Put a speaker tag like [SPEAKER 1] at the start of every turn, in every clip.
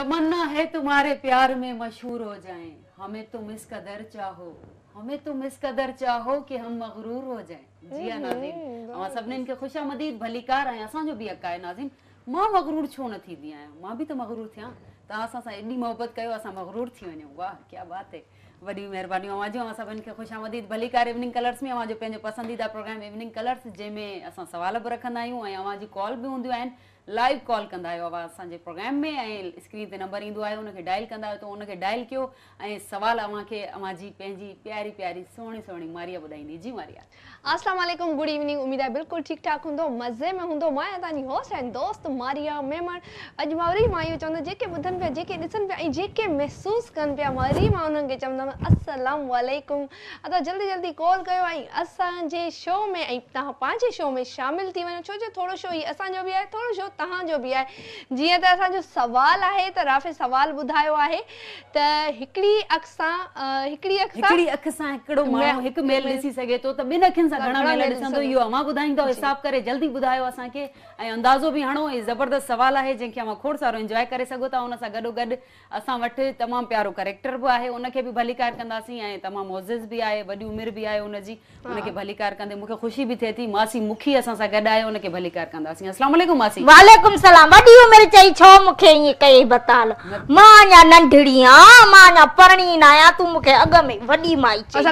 [SPEAKER 1] तमन्ना है तुम्हारे प्यार में मशहूर हो जाएं, हमें तुम इस कदर चाहो, हमें तुम इस कदर चाहो कि हम मगरूर हो जाएं। जी हाँ नाज़िम, अवां सभिनीनि खे ख़ुशामदीद भलीकार ऐं असांजो बि हक़ आहे नाज़िम। मां मगरूर छो न थींदी आहियां, मां बि त मगरूर थियां। तव्हां असां सां एॾी मोहबत कयो, असां मगरूर थी वञूं। वाह क्या बात है, वॾी महिरबानी। अवां जो असां सभिनि खे ख़ुशामदीद भलीकार इवनिंग कलर्स में, अवां जो पंहिंजो पसंदीदा प्रोग्राम इवनिंग कलर्स, जंहिंमें असां सवाल बि रखंदा आहियूं ऐं अवां जी कॉल बि हूंदियूं आहिनि। लाइव कॉल कंदा आहियो अवां असांजे प्रोग्राम में ऐं स्क्रीन ते नंबर ईंदो आहे, उनखे डायल कंदा आहियो त उनखे डायल कयो ऐं सवाल अवां खे अवां जी पंहिंजी प्यारी प्यारी सुहिणी सुहिणी मारिया ॿुधाईंदी। जी मारिया।
[SPEAKER 2] अस्सलाम वालेकुम, गुड इवनिंग। उम्मीद है बिल्कुल ठीक ठाक हूंदो, मज़े में हूंदो। मैं तानी होस्ट एंड दोस्त मारिया मेमन। अज मारी मायूं चवंदा जेके ॿुधनि पिया, जेके ॾिसनि पिया ऐं जेके महसूस कनि पिया, मारी मां उन्हनि खे चवंदमि अस्सलाम वालेकुम। अदा जल्दी जल्दी कॉल कयो ऐं असांजे शो में ऐं तव्हां पंहिंजे शो में शामिल थी वञो, छो जो थोरो शो ही असांजो बि आहे, थोरो शो तव्हांजो बि आहे। जीअं त असांजो सवाल आहे त राफ़े सवाल ॿुधायो आहे त हिकिड़ी अख सां
[SPEAKER 1] हिकिड़ो माण्हू हिकु मेल ॾिसी सघे थो त ॿिनि अखियुनि सां घणा मेल ॾिसंदो, इहो अवां ॿुधाईंदो। हिसाब करे जल्दी ॿुधायो असांखे ऐं अंदाज़ो बि हणो। ही ज़बरदस्त सवाल आहे जंहिंखे अवां खोड़ सारो एंजॉय करे सघो था। उन सां गॾोगॾु असां वटि तमामु प्यारो करेक्टर बि आहे, उनखे बि भलीकार कंदासीं ऐं तमामु मोज़िज़ बि आहे, वॾी उमिरि बि आहे उनजी, उनखे भलीकार कंदे मूंखे ख़ुशी बि थिए थी। मासी मुखी असां सां गॾु आहे, उनखे भलीकार कंदासीं। अस्सलाम वालेकुम मासी।
[SPEAKER 3] वालेकुम सलाम। वॾी उमिरि चई छो मूंखे ईअं कई बताल, मां अञा नंढड़ी आहियां, मां अञा परणी न आहियां, तूं मूंखे अॻ में वॾी माई चई।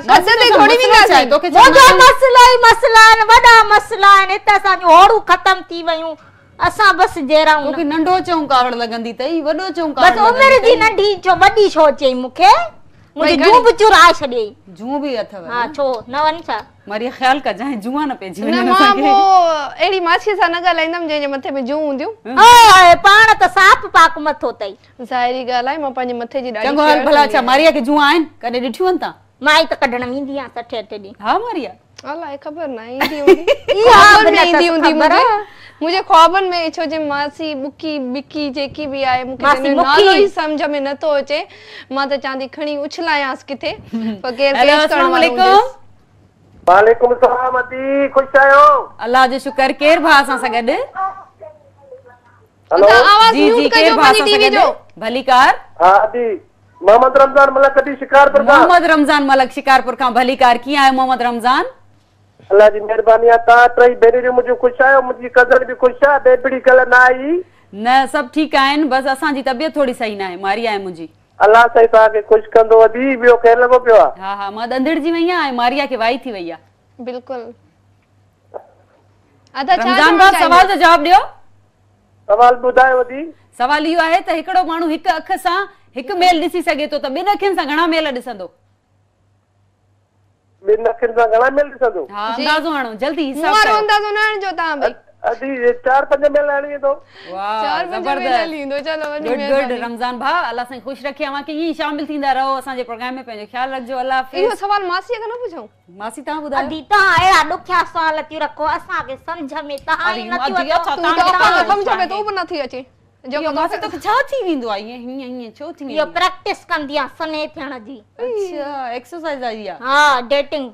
[SPEAKER 3] मसला आहिनि, वॾा मसला आहिनि, हिते असांजूं होड़ूं ख़तम थी वयूं, असां बसि जहिड़ा
[SPEAKER 1] तोखे नंढो चऊं कावड़ लॻंदी अथई, वॾो चऊं कावड़।
[SPEAKER 3] बसि उमिरि जी नंढी छो, वॾी छो चई मूंखे, मुंहिंजी जूं बि चुराए छॾियईं।
[SPEAKER 1] जूं बि अथव?
[SPEAKER 3] हा छो न वञ छा?
[SPEAKER 1] मारिया ख़्याल कजांइ जुआ न पइजी वञे।
[SPEAKER 2] मां पोइ अहिड़ी माछीअ सां न ॻाल्हाईंदमि जंहिंजे मथे में जूं हूंदियूं।
[SPEAKER 3] पाण त साफ़ पाक मथो अथई।
[SPEAKER 2] ज़ाहिरी ॻाल्हि आहे, मां पंहिंजे मथे जी ॾाढी
[SPEAKER 1] चङो हल भला। अच्छा मारिया खे जुआ आहिनि, कॾहिं ॾिठियूं आहिनि तव्हां?
[SPEAKER 3] माई त कढण वेंदी आहियां 60 ॾींहं।
[SPEAKER 1] हा मारिया,
[SPEAKER 2] अलाए ख़बर न ईंदी हूंदी, ख्वाबनि में ईंदी हूंदी मुझे ख्वाबनि में। छो जे मासी बुकी बिकी जेकी बि आहे, मूंखे नालो ई सम्झ में नथो अचे। मां त चांदी खणी उछलायांसि किथे, पर केर पेश करण वारो हूंदुसि।
[SPEAKER 4] वालेकुम सलाम अदी, खुश आयो?
[SPEAKER 1] अल्लाह जो शुक्र। केर भा असां सां गॾु?
[SPEAKER 4] हेलो
[SPEAKER 1] जी जी, केर भा असां सां गॾु? भलीकार।
[SPEAKER 4] हां अदी, मोहम्मद रमजान मलक अदी शिकारपुर खां।
[SPEAKER 1] मोहम्मद रमजान मलक शिकारपुर खां भलीकार। कीअं आहियो मोहम्मद रमजान?
[SPEAKER 4] अल्लाह जी मेहरबानी आहे। तव्हां टई भेनरियूं मुंहिंजूं ख़ुशि आहियो? मुंहिंजी कज़न बि ख़ुशि आहे, बेबड़ी कल्ह न आई?
[SPEAKER 1] न सभु ठीकु आहिनि, बसि असांजी तबियत थोरी सही न आहे। मारिया आहे मुंहिंजी।
[SPEAKER 4] अल्लाह साईं तव्हांखे ख़ुशि कंदो अदी। ॿियो केरु लॻो पियो आहे?
[SPEAKER 1] हा हा, मां ॾंदिड़जी वई आहियां ऐं मारिया खे वाई थी वई आहे।
[SPEAKER 2] बिल्कुलु।
[SPEAKER 1] रमजान भाउ सवाल जो जवाब ॾियो।
[SPEAKER 4] सवाल ॿुधायो अदी।
[SPEAKER 1] सवाल इहो आहे त हिकिड़ो माण्हू हिकु अख सां हिकु मेल ॾिसी सघे थो त ॿिनि अखियुनि सां घणा मेल ॾिसंदो?
[SPEAKER 4] ॿिनि अखियुनि सां घणा मेल ॾिसंदो?
[SPEAKER 1] हा अंदाज़ो हणो जल्दी, हिसाब
[SPEAKER 2] कयो। अंदाज़ो न हणजो तव्हां बि।
[SPEAKER 4] अदी 4-5 मेल हणी वेंदो।
[SPEAKER 1] वाह जबरदस्त।
[SPEAKER 2] चलो
[SPEAKER 1] गुड गुड रमजान भाउ, अल्लाह साईं ख़ुशि रखे। अवां खे ईअं शामिल थींदा रहो असांजे प्रोग्राम में। पंहिंजो ख़्याल रखजो। अल्लाह हाफ़िज़।
[SPEAKER 2] इहो सवाल मासीअ खां न पुछूं?
[SPEAKER 1] मासी तव्हां ॿुधायो।
[SPEAKER 3] अदी तव्हां अहिड़ा ॾुखिया सवाल थियूं रखो, असांखे सम्झ में तव्हां ई नथी
[SPEAKER 2] सम्झ में तो बि नथी अचे।
[SPEAKER 1] जो मासी तो छा थी वेंदो आहे हीअं हीअं छो थी वेंदो?
[SPEAKER 3] इहो प्रैक्टिस कंदी आहे सने थियण जी।
[SPEAKER 1] अच्छा एक्सरसाइज आई आहे।
[SPEAKER 3] हा डेटिंग।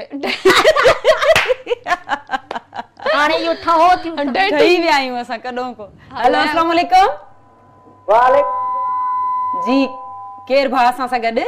[SPEAKER 3] हाणे इहो ठहो थियूं
[SPEAKER 1] ठही विया आहियूं असां कॾों को। हेलो अस्सलाम वालेकुम।
[SPEAKER 4] वालेकुम
[SPEAKER 1] जी, केर भा असां सां गॾु?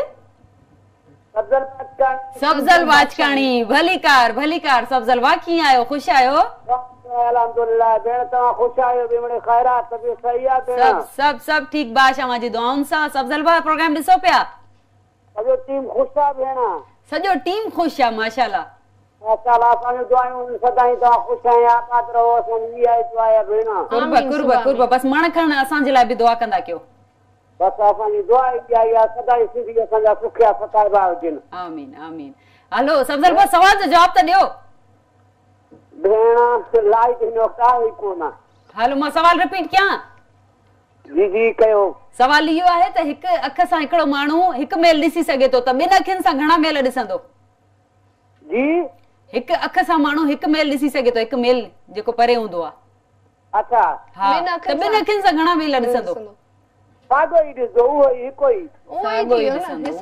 [SPEAKER 1] सब्जल वाचकाणी। भलीकार भलीकार सब्जल वा, कीअं आहियो? ख़ुशि आहियो?
[SPEAKER 4] अल्हम्दुलिल्लाह। भेण तव्हां ख़ुशि आहियो? बेमणे ख़ैरात, तबियत सही आहे भेण?
[SPEAKER 1] सब ठीक बाश अवां जी दुआउनि सां। सब्जल भा प्रोग्राम ॾिसो पिया?
[SPEAKER 4] सॼो टीम ख़ुशि आहे भेण।
[SPEAKER 1] सॼो टीम ख़ुशि आहे माशाल्लाह।
[SPEAKER 4] माशाल्लाह असांजूं दुआऊं सदाईं तव्हां ख़ुशि आहियो, आबाद रहो। असांजी इहा दुआ आहे भेण।
[SPEAKER 1] कुर्ब बस मण खण असांजे लाइ बि दुआ कंदा कयो।
[SPEAKER 4] बस असांजी दुआ इहा आहे सदाईं सिंधी असांजा सुखिया सताइबा हुजनि।
[SPEAKER 1] आमीन आमीन। हलो सब्जल भा सवाल जो जवाब त ॾियो।
[SPEAKER 4] भेण लाइट हिन वक़्तु आहे कोन।
[SPEAKER 1] हलो मां सवाल रिपीट कयां?
[SPEAKER 4] जी जी कयो।
[SPEAKER 1] सवाल इहो आहे त हिकु अख सां हिकिड़ो माण्हू हिकु मेल ॾिसी सघे थो त ॿिनि अखियुनि सां घणा मेल ॾिसंदो?
[SPEAKER 4] जी
[SPEAKER 1] हिकु अख सां माण्हू हिकु मेल ॾिसी सघे थो, हिकु मेल जेको परे हूंदो आहे।
[SPEAKER 4] अच्छा
[SPEAKER 1] हा त ॿिनि अखियुनि सां घणा मेल ॾिसंदो?
[SPEAKER 4] साॻो ई ॾिसो, उहो ई हिकु ई।
[SPEAKER 1] साॻो ई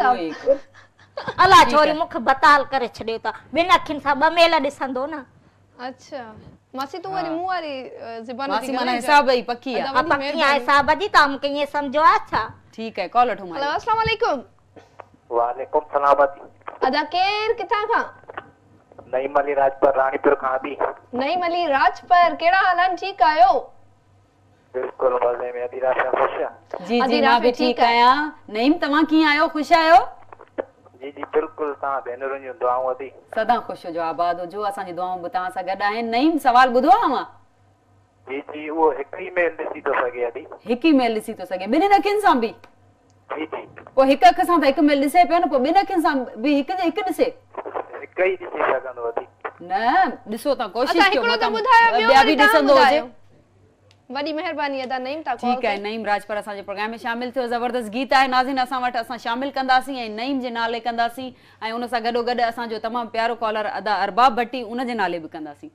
[SPEAKER 1] ॾिसंदो।
[SPEAKER 3] अलाह छोरी मूंखे बताल करे छॾियो था। ॿिनि अखियुनि सां 2 मेल ॾिसंदो न।
[SPEAKER 2] अच्छा मासी तू वाली मुंह वाली ज़बान
[SPEAKER 1] मासी माना हिसाब ही पक्की है।
[SPEAKER 3] अब पक्की है हिसाब जी तो हमके ये समझो अच्छा।
[SPEAKER 1] ठीक है कॉल उठो मारिया।
[SPEAKER 2] हेलो अस्सलाम वालेकुम।
[SPEAKER 4] वालेकुम सलाम।
[SPEAKER 2] अदा केर किथा खां?
[SPEAKER 4] नईम अली राजपर रानीपुर खां दी।
[SPEAKER 2] नईम अली राजपर केड़ा हालन ठीक आयो?
[SPEAKER 4] बिल्कुल मजे में। अदी राफे खुश?
[SPEAKER 1] जी जी मां भी ठीक आया। नईम तमा की आयो खुश आयो?
[SPEAKER 4] जी जी बिल्कुल ता भेनरुं जी दुआऊं अदी।
[SPEAKER 1] सदा खुश हो जो आबाद हो जो असा जी दुआऊं बता सा गड है। नईम सवाल बुधो आवा?
[SPEAKER 4] जी जी वो एक ही मेल ॾिसी तो सके अदी।
[SPEAKER 1] एक ही मेल ॾिसी तो सके बिन अखिन सां भी?
[SPEAKER 4] जी जी
[SPEAKER 1] पो एक अख सां त एक मेल ॾिसे पियो न पो बिन अखिन सां भी एक ॾिसे?
[SPEAKER 4] एक ही ॾिसी सघंदो अदी।
[SPEAKER 1] न ॾिसो ता कोशिश कयो
[SPEAKER 2] हिकड़ो
[SPEAKER 1] मता
[SPEAKER 2] तो बुधायो
[SPEAKER 1] ॿिया भी ॾिसंदो हुजे।
[SPEAKER 2] वडी मेहरबानी अदा नईम ता कॉल।
[SPEAKER 1] ठीक है नईम राजपर असा जे प्रोग्राम में शामिल थियो। जबरदस्त गीत है नाज़रीन असा वट असा शामिल कंदासी ए नईम जे नाले कंदासी ए उन सा गडो गड असा जो तमाम प्यारो कॉलर अदा अरबाब भट्टी उन जे नाले भी कंदासी।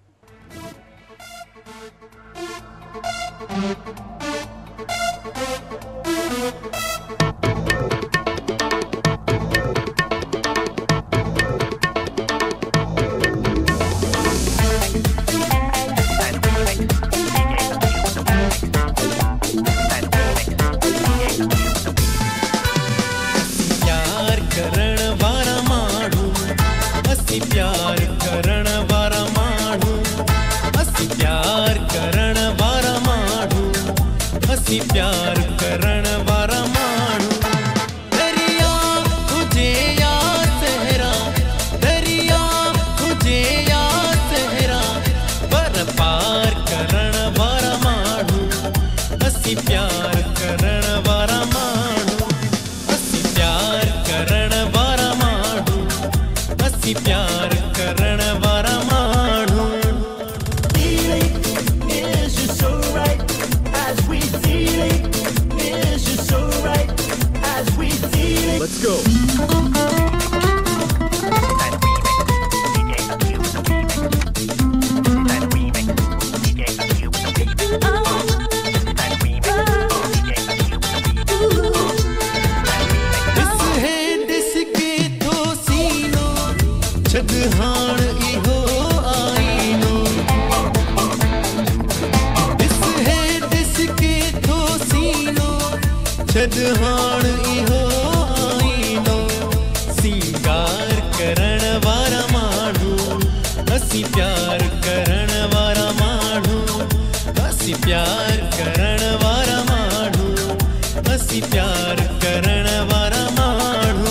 [SPEAKER 5] प्यार करण वारा माण्हू असी प्यार करण वारा माण्हू असी प्यार करण वारा माण्हू दरिया हुजे या सहरा दरिया हुजे या सहरा पर पार करण वारा माण्हू असी प्यार करण वारा माण्हू असी प्यार करण वारा माण्हू असी प्यार करण वारा माण्हू। Let's go. हाण इहो आईनो ॾिस हे ॾिस के थो सीनो छद हाण इहो आईनो सिंगार करण वारा माण्हू असी प्यार करण वारा माण्हू असी प्यार करण वारा माण्हू असी प्यार करण वारा माण्हू।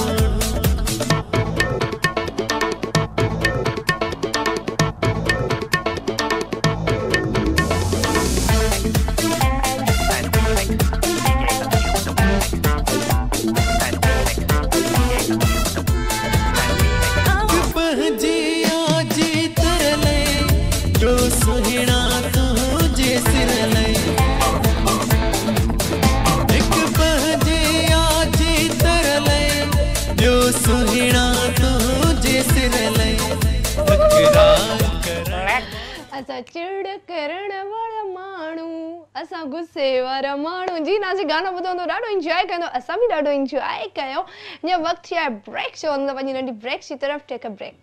[SPEAKER 2] असा चिड़ करण वारा माण्हू असा गुस्से वारा माण्हू जी ना जी गाना ॿुधंदो ॾाढो एंजॉय कंदो असां बि ॾाढो एंजॉय कयो। ये वक्त है ब्रेक शो अंदर वञी नंढी ब्रेक जी तरफ टेक अ ब्रेक।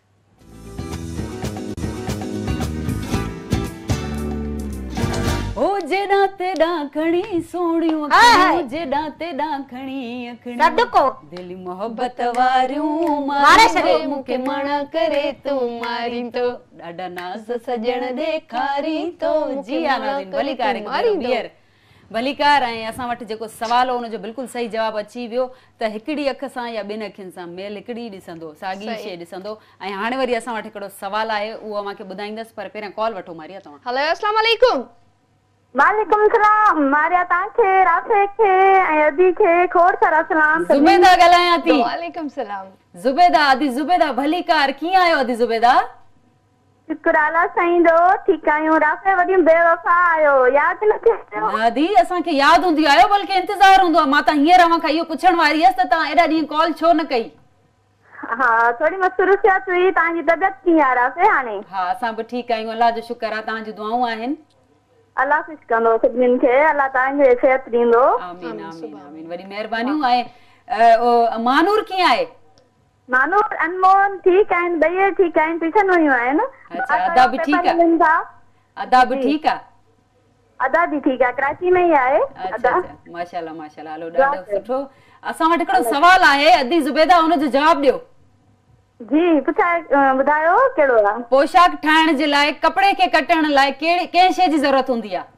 [SPEAKER 1] ओ जेड़ा तेड़ा खणी सोणियूं अखियूं जेड़ा तेड़ा खणी अखियूं
[SPEAKER 3] सदको
[SPEAKER 1] दिल मोहब्बत वारियूं
[SPEAKER 3] मारे
[SPEAKER 1] मारे मुखे मणा करे तू मारी तो ॾाढा नाज़ सजण ॾेखारी तो जी आनाज़ीन भलीकार बियर भलीकार ऐं असां वटि जेको सवाल हो उनजो बिल्कुलु सही जवाब अची वियो त हिकिड़ी अख सां या ॿिनि अखियुनि सां मेल हिकिड़ी ॾिसंदो साॻी शइ ॾिसंदो। ऐं हाणे वरी असां वटि हिकिड़ो सवाल आहे उहो मांखे ॿुधाईंदसि पर पहिरियों कॉल वठो मारिया तव्हां।
[SPEAKER 2] हेलो अस्सलाम वालेकुम।
[SPEAKER 6] वालेकुम सलाम मारिया तांखे राफे खे ऐं अदी खे खोड़ सारा सलाम।
[SPEAKER 1] ज़ुबैदा ॻाल्हायां थी।
[SPEAKER 2] वालेकुम सलाम।
[SPEAKER 1] ज़ुबैदा अदी ज़ुबैदा भलीकार कीअं आयो अदी ज़ुबैदा?
[SPEAKER 6] शुक्र अल्लाह साईं जो ठीक आहियूं। राफे वॾी बेवफा आयो याद न थियो?
[SPEAKER 1] अदी असांखे याद हूंदी आयो बल्कि इंतजार हूंदो मां त हींअर अवां खां इहो पुछण वारी हुयसि त तव्हां एॾा ॾींहं कॉल छो न कई?
[SPEAKER 6] हाँ थोड़ी मसरूफियत हुई। तव्हांजी तबियत कीअं आहे राफे हाणे?
[SPEAKER 1] हाँ असां बि ठीकु आहियूं अल्लाह जो शुक्र आहे तव्हांजी दुआऊं आहिनि।
[SPEAKER 6] अल्लाह खुश कंदो सभिनीनि खे अल्लाह तव्हांखे सेहत ॾींदो।
[SPEAKER 1] आमीन आमीन आमीन वॾी महिरबानियूं। ऐं मानूर कीअं आहे?
[SPEAKER 6] नानो अनमोल ठीक आहिनि, ॿई ठीक आहिनि, ट्यूशन वयूं आहिनि।
[SPEAKER 1] अच्छा, अदा बि ठीक आहे? अदा बि ठीक आहे?
[SPEAKER 6] अदा बि ठीक आहे, कराची में ई आहे।
[SPEAKER 1] अच्छा अच्छा, माशाल्लाह माशाल्लाह, हलो ॾाढो सुठो। असां वटि हिकिड़ो सवाल आहे, अदी ज़ुबैदा हुन जो जवाब ॾियो।
[SPEAKER 6] जी पुछाए, ॿुधायो कहिड़ो आहे?
[SPEAKER 1] पोशाक ठाहिण जे लाइ, कपड़े खे कटण लाइ कंहिं शइ जी ज़रूरत हूंदी आहे?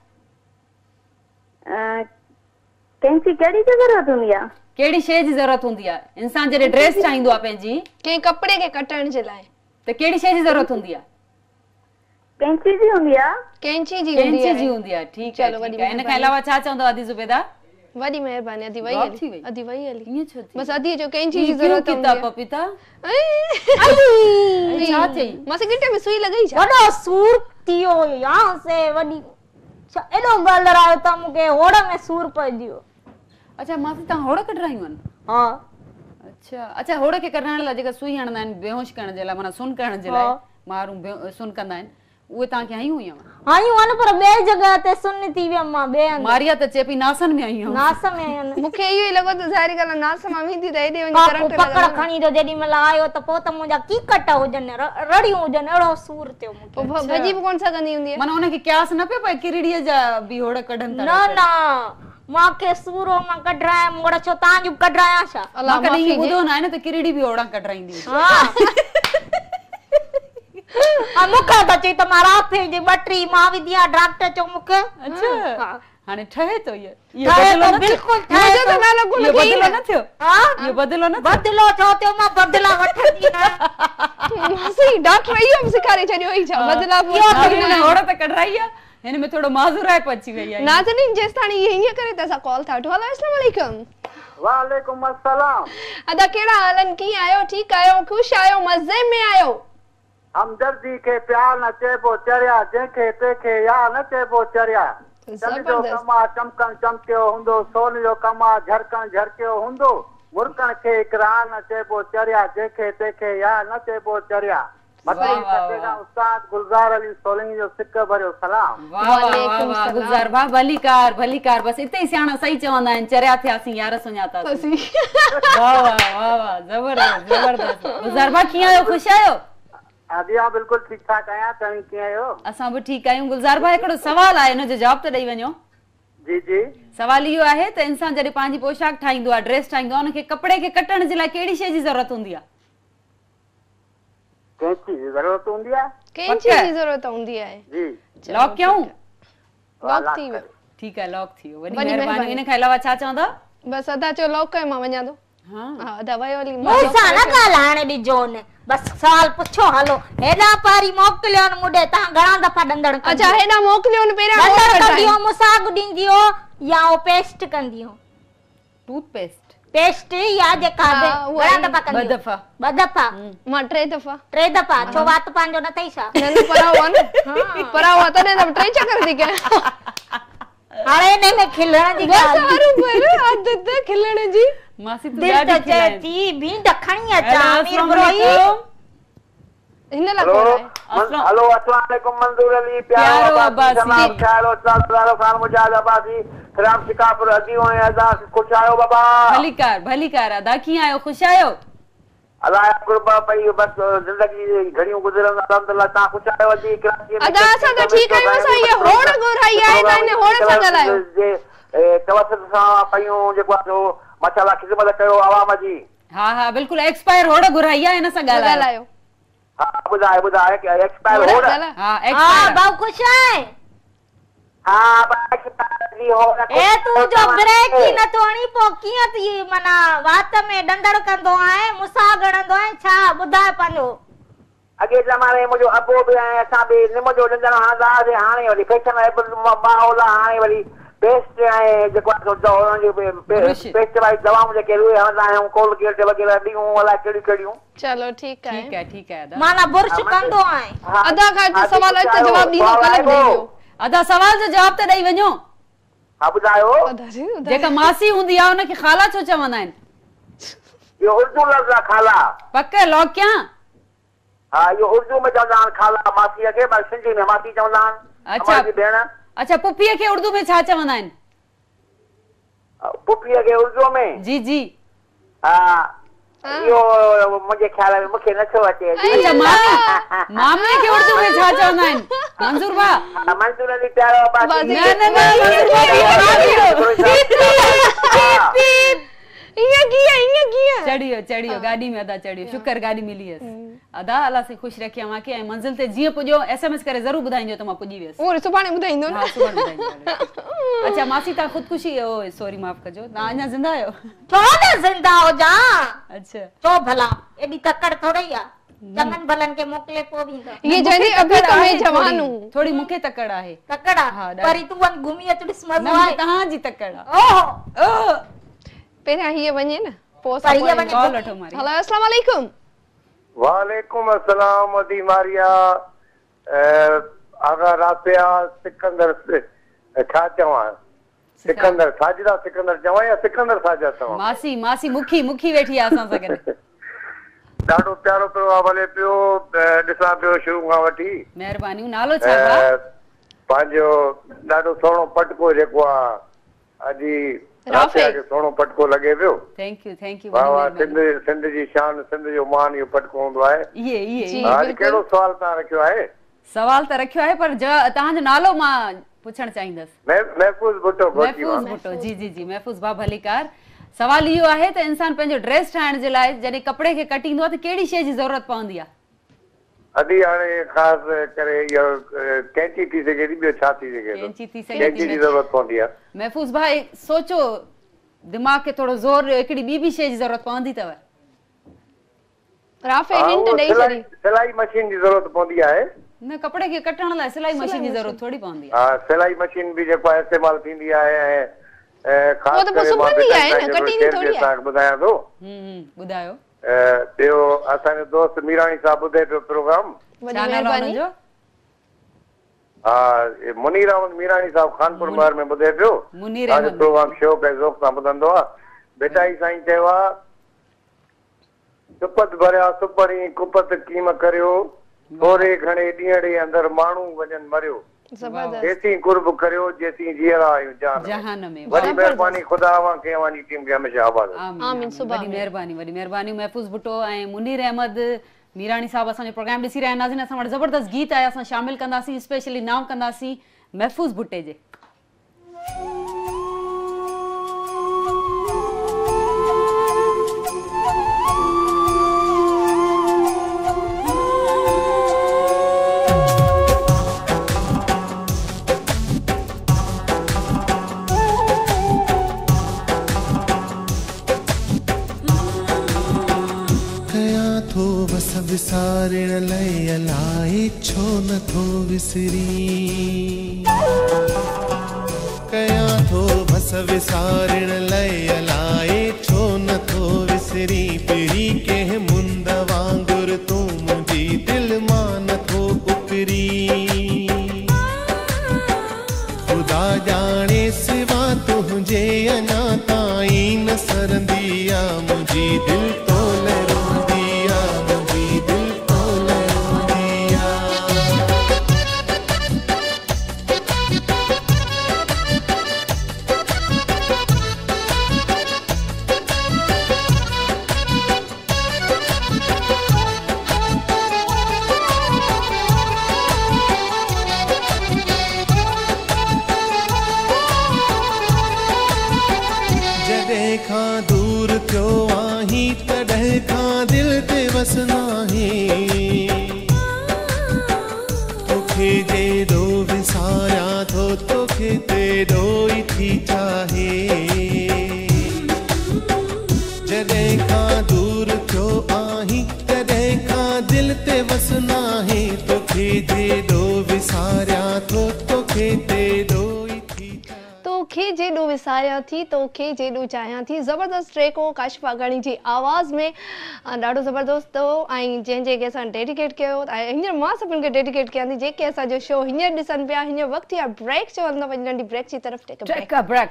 [SPEAKER 6] कैंची कहिड़ी जी ज़रूरत हूंदी आहे?
[SPEAKER 1] कहिड़ी शइ जी ज़रूरत हूंदी आहे? इंसान जॾहिं ड्रेस ठाहींदो आहे पंहिंजी,
[SPEAKER 2] कंहिं कपड़े खे कटण जे लाइ
[SPEAKER 1] त कहिड़ी शइ जी ज़रूरत हूंदी आहे?
[SPEAKER 6] कैंची जी हूंदी आहे।
[SPEAKER 2] कैंची जी
[SPEAKER 1] हूंदी आहे। ठीक आहे,
[SPEAKER 2] चलो,
[SPEAKER 1] ठीक आहे। इन खां अलावा छा चवंदो अदी ज़ुबैदा?
[SPEAKER 2] वॾी महिरबानी। अदी वई
[SPEAKER 1] ड्रॉप थी वई?
[SPEAKER 2] अदी वई हली।
[SPEAKER 1] ईअं छो थी?
[SPEAKER 2] बस अदी जो कैंची जी ज़रूरत हूंदी आहे।
[SPEAKER 1] पपीता
[SPEAKER 2] आई
[SPEAKER 1] छा चई?
[SPEAKER 2] मां गिटे में सुई लॻई छा?
[SPEAKER 3] वॾो सूर थियो यहाँ से वॾी एॾो ॻाल्हायो त मूंखे होड़ में सूर पइजी।
[SPEAKER 1] अच्छा मासी, तव्हां होड़ कढरायूं आहिनि?
[SPEAKER 3] हा।
[SPEAKER 1] अच्छा अच्छा, होड़ खे कढाइण लाइ जेका सुई हणंदा आहिनि बेहोश करण जे लाइ, माना सुन करण जे लाइ, माण्हू सुन कंदा आहिनि, उहे तव्हांखे हयूं हुयूं?
[SPEAKER 3] आयूं आहिनि पर ॿिए जॻह ते सुन थी वियमि मां ॿिए हंधि।
[SPEAKER 1] मारिया त चए पई नासन में आयूं।
[SPEAKER 3] नास में आहिनि।
[SPEAKER 2] मूंखे इहो ई लॻो त ज़ाहिर ॻाल्हि आहे नास मां वेंदी त हेॾे वञी करंट
[SPEAKER 3] पकड़ खणी जो जेॾी महिल आयो त पोइ त मुंहिंजा कीकट हुजनि, रड़ियूं हुजनि, अहिड़ो सूर थियो मूंखे।
[SPEAKER 2] भॼी बि कोन सघंदी हूंदी आहे।
[SPEAKER 1] माना उनखे क्यास न पियो पए किरड़ीअ जा बि होड़ कढनि था?
[SPEAKER 3] न न, मांखे सूरो मां कढराया मोड़, छो तव्हांजूं कढराया छा?
[SPEAKER 1] मां कॾहिं ॿुधो न आहे न त किरड़ी बि होड़ा कढराईंदी।
[SPEAKER 3] मूंखे त चई त मां राफे जी ॿटरी मां विधी आहे, डॉक्टर चयो मूंखे।
[SPEAKER 1] अच्छा, हाणे ठहे तो ये
[SPEAKER 3] बिल्कुल ठहे तो।
[SPEAKER 2] ना लॻो
[SPEAKER 1] ये बदलो न थियो?
[SPEAKER 3] हां,
[SPEAKER 1] ये बदलो न?
[SPEAKER 3] बदलो छो थियो? मां बदला वठंदी न।
[SPEAKER 2] मासी डॉक्टर इहो बि सेखारे छॾियो ई छा? बदला
[SPEAKER 1] होड़ त कढराई आहे, हिन में थोड़ो माज़ूराए पची वई आहे।
[SPEAKER 2] नाज़रीन जेस ताणी ये हीअं करे त असां कॉल था वठूं। हेलो अस्सलाम वालेकुम।
[SPEAKER 4] वालेकुम अस्सलाम।
[SPEAKER 2] अदा कहिड़ा हालनि, कीअं आहियो? ठीकु आहियो? ख़ुशि आहियो? मज़े में आहियो?
[SPEAKER 4] हमदर्दी के प्यार न चइबो चरिया, जंहिंखे तंहिंखे यार न चइबो चरिया। चंड जो कमा चमकण चमकियो हूंदो, सोन जो कमा झरकण झरकियो हूंदो, मुर्कण खे इकरार न चइबो चरिया, जंहिंखे तंहिंखे यार न चइबो चरिया। उस्ताद गुलज़ार अली सोलंगी जो सिक भरियो सलाम।
[SPEAKER 1] वाह वाह वाह गुलज़ार भाउ, भलीकार भलीकार, बस इते ई सियाणा सही चवंदा आहिनि, चरिया थियासीं यार सुञातासीं। वाह वाह वाह वाह, जबरदस्त जबरदस्त। गुलज़ार भाउ कीअं आहियो? ख़ुशि आहियो?
[SPEAKER 4] हां बिल्कुल ठीक ठाक आहियां, तव्हां कीअं आहियो?
[SPEAKER 1] असां बि ठीकु आहियूं। गुलज़ार भाउ हिकिड़ो सवाल आहे, हिन जो जवाब त ॾेई वञो।
[SPEAKER 4] जी जी।
[SPEAKER 1] सवाल इहो आहे त इंसान जॾहिं पंहिंजी पोशाक ठाहींदो आहे, ड्रेस ठाहींदो आहे, उनखे कपड़े खे कटण जे लाइ कहिड़ी शइ जी ज़रूरत हूंदी आहे?
[SPEAKER 4] कैंची जी ज़रूरत हूंदी आहे।
[SPEAKER 2] कैंची जी ज़रूरत हूंदी आहे
[SPEAKER 4] जी।
[SPEAKER 1] लॉक कयूं?
[SPEAKER 2] लॉक थी वियो।
[SPEAKER 1] ठीक आहे, लॉक थी वियो। वॾी महिरबानी। इन खां अलावा छा चवंदा?
[SPEAKER 2] बस अदा चयो लॉक कयो, मां वञा थो। हां अदा वयो हली।
[SPEAKER 3] मूंसां न ॻाल्हाइण ॾिजो न, बस सवाल पुछो। हलो हेॾा पारी मोकिलियो न मुॾे, तव्हां घणा दफ़ा डंदड़ कंदियो?
[SPEAKER 2] अच्छा हेॾा मोकिलियो न, पहिरियां
[SPEAKER 3] डंदड़ कंदियो, मुसाग ॾींदियो या ओ पेस्ट कंदियो?
[SPEAKER 1] टूथपेस्ट
[SPEAKER 3] पेस्ट या जेका घणा दफ़ा कंदियो? ॿ दफ़ा।
[SPEAKER 2] मां 3 दफ़ा।
[SPEAKER 3] 3 दफ़ा छो? वात पंहिंजो न अथई छा?
[SPEAKER 2] न परावा न परावा तॾहिं त 3 चक्कर थी कयां।
[SPEAKER 3] हाणे इन में खिलण जी ॻाल्हि
[SPEAKER 2] पर आदत खिलण जी।
[SPEAKER 1] मासी तू
[SPEAKER 3] दिल
[SPEAKER 1] ॾाढी
[SPEAKER 3] त चए थी भींड खणी अचां अमीर ब्रोई
[SPEAKER 2] हिन लाइ कोन आहे।
[SPEAKER 4] हेलो अस्सलाम वालेकुम मंजूर अली
[SPEAKER 1] प्यारो अब्बासी
[SPEAKER 4] ख्यालो सालो खान मुजाहिद अब्बासी खराब शिकापुर अदी होए अदा खुश आयो बाबा।
[SPEAKER 1] भलीकार अदा कीअं आयो? खुश आयो?
[SPEAKER 4] अल्लाह कुर्बा पई, बस जिंदगी घड़ियों गुजरन अल्हम्दुलिल्लाह। ता खुश आयो? अदी कराची में
[SPEAKER 2] अदा असां त ठीक आहियूं। असां ये होड़ घुराई आहे त इन होड़ सां ॻाल्हायो
[SPEAKER 4] जे तवसत सां पयूं जेको आहे माशाअल्लाह खिदमत कयो आवाम जी।
[SPEAKER 1] हां हां बिल्कुल, एक्सपायर होड़ घुराई आहे, इन सां ॻाल्हायो।
[SPEAKER 4] हां ॿुधाए कि एक्सपायर होड़।
[SPEAKER 1] हां एक्सपायर।
[SPEAKER 3] बाऊ खुश आहे?
[SPEAKER 4] हां एक्सपायर जी होड़।
[SPEAKER 3] ए तू जो ब्रेक ही न थोणी पो कीअं थी मना वात में डंडड़ कंदो आहे, मुसा गणंदो आहे छा? ॿुधाए पंहिंजो।
[SPEAKER 4] अॻे ज़माने मुंहिंजो अबो बि आहे, असां बि निम जो डंडड़ हणंदासीं। हाणे वरी फैशन माहौल आहे, हाणे वरी पेस्ट ऐं जेको पेस्ट वारी दवाऊं जेके उहे हणंदा आहियूं, कोलगेट वग़ैरह ॾियूं अलाए कहिड़ियूं कहिड़ियूं।
[SPEAKER 2] चलो ठीक आहे
[SPEAKER 1] ठीक आहे अदा।
[SPEAKER 3] माना बुर्श कंदो आहे।
[SPEAKER 2] अदा खां सवाल अच त जवाब ॾींदो, कलक ॾेई वियो।
[SPEAKER 1] अदा सवाल जो जवाब त ॾेई वञो।
[SPEAKER 4] हां ॿुधायो।
[SPEAKER 1] जेका मासी हूंदी आहे उनखे खाला छो चवंदा आहिनि?
[SPEAKER 4] इहो उर्दू लफ़्ज़ आहे खाला।
[SPEAKER 1] पक लॉक कयां?
[SPEAKER 4] हां इहो उर्दू में चवंदा आहिनि खाला मासीअ खे, पर सिंधी में मासी चवंदा आहिनि।
[SPEAKER 1] अच्छा
[SPEAKER 4] भेण।
[SPEAKER 1] अच्छा पुफीअ खे उर्दू में छा चवंदा आहिनि?
[SPEAKER 4] पुफीअ खे उर्दू में?
[SPEAKER 1] जी जी।
[SPEAKER 4] हां इहो मुंहिंजे ख़्याल में मूंखे नथो अचे।
[SPEAKER 1] अच्छा मामी खे उर्दू में छा चवंदा आहिनि मंसूर भाउ?
[SPEAKER 4] मंसूर अली प्यारो बाबा।
[SPEAKER 1] चढ़ियो गाड़ी में अदा चढ़ियो शुक्र गाड़ी मिली है अदा अल्लाह से खुश रखे मांखे ऐं मंजिल ते जीअं पुॼो एसएमएस करे जरूर ॿुधाइजो त मां पुॼी वियसि।
[SPEAKER 2] और सुभाणे ॿुधाईंदो न।
[SPEAKER 1] हां सुभाणे ॿुधाइजो। अच्छा मासी तव्हां ख़ुदकुशी ओ सॉरी माफ कजो तव्हां अञा जिंदा आहियो?
[SPEAKER 3] छो न जिंदा हो जा।
[SPEAKER 1] अच्छा
[SPEAKER 3] छो भला एडी तकड़ थोड़ी आ चङनि भलनि खे मोकिले पोइ वेंदा।
[SPEAKER 2] ये जल्दी अभी कमे जवान हूं
[SPEAKER 1] थोड़ी मूंखे तकड़ आहे।
[SPEAKER 3] तकड़
[SPEAKER 1] हा,
[SPEAKER 3] आ पर तू वन घुमी अच ॾिस मज़ो
[SPEAKER 1] न
[SPEAKER 3] आहे।
[SPEAKER 1] तव्हां जी तकड़ आहे।
[SPEAKER 3] ओहो
[SPEAKER 2] पहिरियां हीअ वञे न पोइ
[SPEAKER 3] पर हीअ वञे
[SPEAKER 1] कॉल वठो मारी।
[SPEAKER 2] हेलो अस्सलाम वालेकुम।
[SPEAKER 4] वालेकुम अस्सलाम अदी मारिया आगा राफिया सिकंदर छा चवां सिकंदर साजिदा सिकंदर चवां या सिकंदर साजिदा चवां?
[SPEAKER 1] मासी मासी मुखी वेठी आहे असां सां गॾु।
[SPEAKER 4] ॾाढो प्यारो पियो हले पियो ॾिसां पियो शुरू खां वठी।
[SPEAKER 1] महिरबानी नालो छा आहे?
[SPEAKER 4] पंहिंजो ॾाढो सुहिणो पटको जेको आहे अॼु राफिया खे सुहिणो पटको लॻे पियो।
[SPEAKER 1] थैंक यू
[SPEAKER 4] वाह वाह सिंध जी शान सिंध जो मान इहो पटको हूंदो आहे।
[SPEAKER 1] ये
[SPEAKER 4] हाणे कहिड़ो सवाल तव्हां रखियो आहे?
[SPEAKER 1] सवाल त रखियो आहे पर तव्हांजो नालो मां पुछण चाहिंदसि।
[SPEAKER 4] महफूज़ भुट्टो
[SPEAKER 1] जी जी जी महफूज़ भाउ भलीकार। सवाल इहो आहे त इंसान पंहिंजो ड्रेस ठाहिण जे लाइ जॾहिं कपिड़े खे कटींदो आहे त कहिड़ी शइ जी ज़रूरत पवंदी आहे?
[SPEAKER 4] अदी हाणे ख़ासि करे इहो कैंची थी सघे थी ॿियो छा थी सघे थो? कैंची जी ज़रूरत पवंदी आहे।
[SPEAKER 1] महफूज़ भाई सोचो दिमाग खे थोरो ज़ोर हिकिड़ी ॿी शइ जी ज़रूरत पवंदी अथव।
[SPEAKER 2] राफे हिंट ॾेई छॾी।
[SPEAKER 4] सिलाई मशीन जी ज़रूरत पवंदी आहे।
[SPEAKER 1] न कपिड़े खे कटण लाइ सिलाई मशीन जी ज़रूरत थोड़ी पवंदी आहे।
[SPEAKER 4] हा सिलाई मशीन बि जेको आहे इस्तेमालु थींदी आहे ऐं ख़ासि करे ॿुधायां थो।
[SPEAKER 1] ॿुधायो।
[SPEAKER 4] ॿियो असांजो दोस्त मीराणी साहब ॿुधे पियो प्रोग्राम। हा मुनीर अहमद मीराणी साहब खानपुर महर में ॿुधे पियो। प्रोग्राम शौक़ ऐं ज़ौक़ सां ॿुधंदो आहे। बेटा ई साईं चयो आहे सुपत भरिया सुपरी कुपत कीम करियो थोरे घणे ॾींहं अंदरि माण्हू वञनि मरियो जेसीं कुर्ब करियो जेसीं जीअरा आहियूं जहान में। वॾी महिरबानी ख़ुदा खे अवांजी टीम खे हमेशह आबाद
[SPEAKER 2] आमीन।
[SPEAKER 1] वॾी महिरबानी महफूज़ भुट्टो ऐं मुनीर अहमद मीराणी साहब असांजो प्रोग्राम ॾिसी रहिया आहिनि। असां वटि ज़बरदस्त गीत आहे असां शामिल कंदासीं स्पेशली नाम कंदासीं महफूज़ भुट्टे जे।
[SPEAKER 5] विसारण लय अलाए छो नथो विसरी कयां थो बस विसारण लय अलाए छो नथो विसरी पहिरीं कंहिं मुंद वांगुर तूं मुंहिंजी दिलि मां नथो उतरी ख़ुदा ॼाणे सिवा तुंहिंजे अञा ताईं न सरंदी आहे मुंहिंजी दिलि तो लहंदी आहे मुंहिंजी दिलि तो लहंदी आहे। जॾहिं खां दूर थियो आहीं तॾहिं खां दिलि ते वसना तोखे जेॾो विसारियां थो तोखे तेॾो ई थी चाहे जॾहिं खां दूर थियो आहीं तॾहिं खां दिलि ते वसना तोखे जेॾो विसारियां थो तोखे तेॾो
[SPEAKER 2] तोखे जेॾो विसारियां थी तोखे जेॾो चाहियां थी। ज़बरदस्त ट्रैक हो काशिफ़ा अगाणी जी आवाज़ में ॾाढो ज़बरदस्त हो ऐं जंहिंजे के असां डेडिकेट कयो ऐं हींअर मां सभिनि खे डेडिकेट कयां थी जेके असांजो शो हींअर ॾिसनि पिया। हींअर वक़्तु आहे ब्रेक जो हलंदो वञी नंढी ब्रेक जी तरफ़ टेक अ ब्रेक।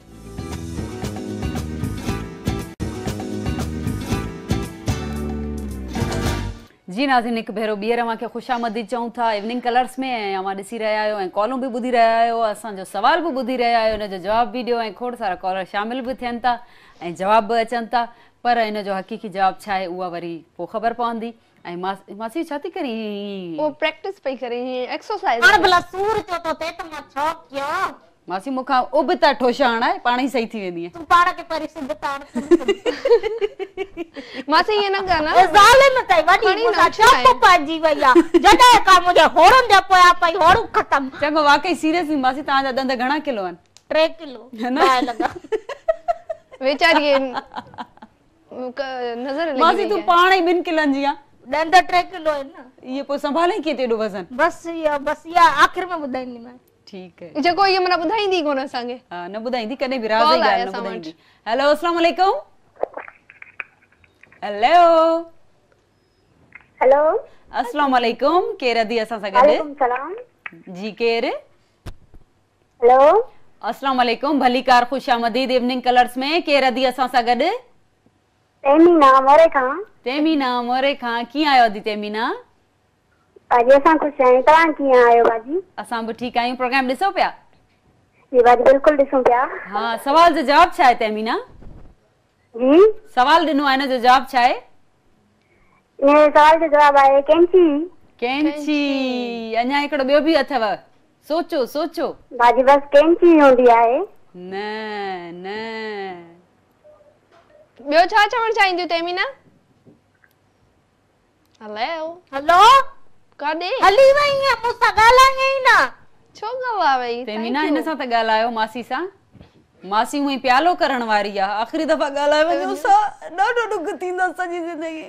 [SPEAKER 1] जी नाज़रीन हिकु भेरो ॿीहर मांखे ख़ुशामदी चऊं था इवनिंग कलर्स में ऐं अवां ॾिसी रहिया आहियो ऐं कॉलूं बि ॿुधी रहिया आहियो असांजो सवाल बि ॿुधी रहिया आहियो हुनजो जवाब बि ॾियो ऐं खोड़ सारा कॉलर शामिल बि थियनि था ऐं जवाब बि अचनि था पर इन जो हकीकी जवाब छा आहे उहा वरी पोइ ख़बर पवंदी। ऐं मासी छा थी करी?
[SPEAKER 2] वो प्रैक्टिस पई करे, एक्सरसाइज।
[SPEAKER 3] हाणे भला सूर चो तो ते त मां छो कयो?
[SPEAKER 1] मासी मूंखां उब त ठोशाण आहे, पाण ई सही थी वेंदी
[SPEAKER 3] तू पाण के परी सिद्ध ताण।
[SPEAKER 2] मासी ये न गाना
[SPEAKER 3] ए ज़ालिम तई वडी मुसा चप पाजी वया जडे का मुझे होरन दे पोया पई होरू खत्म।
[SPEAKER 1] चङो वाकई सीरियसली मासी तव्हां जा दंद घणा किलो आहिनि?
[SPEAKER 3] 3 किलो बाय लगा
[SPEAKER 2] वेचारी नजर लगी।
[SPEAKER 1] मासी तू पाण ई 2 किलोनि जी आ,
[SPEAKER 3] दंद 3 किलो है ना।
[SPEAKER 1] ये पोइ संभाले कीअं तेॾो वज़न?
[SPEAKER 3] बस या आखिर में बुधाईंदी मैं।
[SPEAKER 1] ठीक है
[SPEAKER 2] जेको ये मना बुधाईंदी कोन असांखे।
[SPEAKER 1] हां न बुधाईंदी कॾहिं बि राज़ जी ॻाल्हि न बुधाईंदी। हेलो अस्सलाम वालेकुम। हेलो
[SPEAKER 6] हेलो
[SPEAKER 1] अस्सलाम वालेकुम, केर अदी असां सां गॾु?
[SPEAKER 6] वालेकुम सलाम।
[SPEAKER 1] जी केर?
[SPEAKER 6] हेलो
[SPEAKER 1] अस्सलाम वालेकुम, भली कार खुशामदीद इवनिंग कलर्स में केर अदी असां सां गॾु?
[SPEAKER 6] तेमीना मोरे खां।
[SPEAKER 1] तेमीना मोरे खां, कीअं आयो अदी तेमीना?
[SPEAKER 6] बाजी असां खुश आहियूं, तव्हां कीअं आहियो बाजी?
[SPEAKER 1] असां बि ठीकु आहियूं। प्रोग्राम ॾिसो पिया?
[SPEAKER 6] जी बाजी बिल्कुल ॾिसूं पिया।
[SPEAKER 1] हाँ, सवाल जो जवाब छा आहे तेमीना?
[SPEAKER 6] जी
[SPEAKER 1] सवाल ॾिनो आहे, हिन जो जवाब छा आहे?
[SPEAKER 6] ये सवाल जो जवाब आहे कैंची।
[SPEAKER 1] कैंची। अञा हिकिड़ो ॿियो बि अथव, सोचो सोचो।
[SPEAKER 6] बाजी बस कैंची हूंदी आहे।
[SPEAKER 1] न न
[SPEAKER 2] ॿियो छा चवण चाहींदियूं तेमीना? हेलो
[SPEAKER 3] हेलो
[SPEAKER 2] काॾे
[SPEAKER 3] हली वई है मुसा ॻाल्हाई ना।
[SPEAKER 2] छो ॻाल्हाए वई?
[SPEAKER 1] तेमीना हिन सां त ॻाल्हायो मासी सां। मासी हूअं ई प्यालो करण वारी आहे, आख़िरी दफ़ा ॻाल्हाए वञो सां ॾाढो ॾुख थींदो सॼी ज़िंदगी।